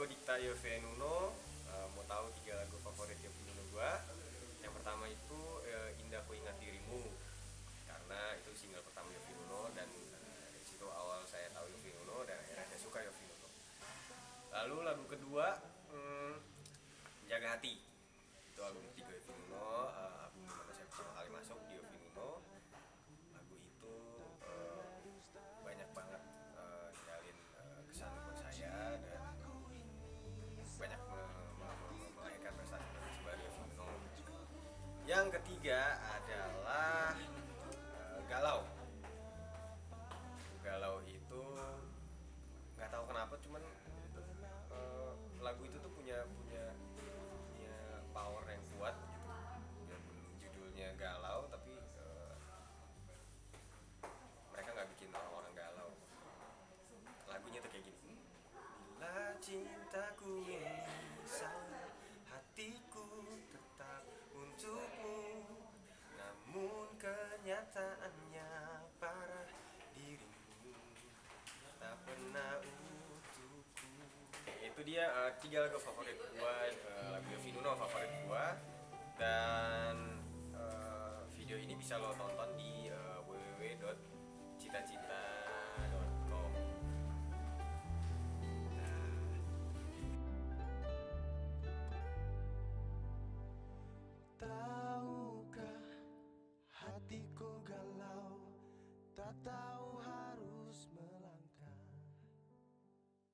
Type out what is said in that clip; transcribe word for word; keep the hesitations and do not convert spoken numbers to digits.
gue Dikta Yovie Nuno. Uh, mau tahu tiga lagu favorit Yovie Nuno gue? Yang pertama itu uh, Indah Ku Ingat Dirimu, karena itu single pertama Yovie Nuno dan uh, dari situ awal saya tahu Yovie Nuno dan akhirnya saya suka Yovie Nuno. Lalu lagu kedua, hmm, Jaga Hati. Itu album ketiga Yovie Nuno, uh, album dimana saya pertama kali masuk di Yovie Nuno. Lagu itu uh, banyak banget uh, ninggalin uh, kesan buat saya dan banyak melahirkan prestasi sebagai Yovie Nuno. Yang ketiga adalah uh, Galau. Galau itu nggak tahu kenapa, cuman uh, lagu itu tuh punya punya punya power yang kuat gitu. Dan judulnya Galau, tapi uh, mereka nggak bikin orang-orang galau. Lagunya tuh kayak gini. Bila cintaku ini salah, hatiku tetap untukmu, namun kenyataannya parah, dirimu tak pernah untukku. Itu dia uh, tiga lagu favorit gua, uh, lagu Yovie Nuno favorit gua. Dan uh, video ini bisa lo tonton di uh, w w w titik cita cita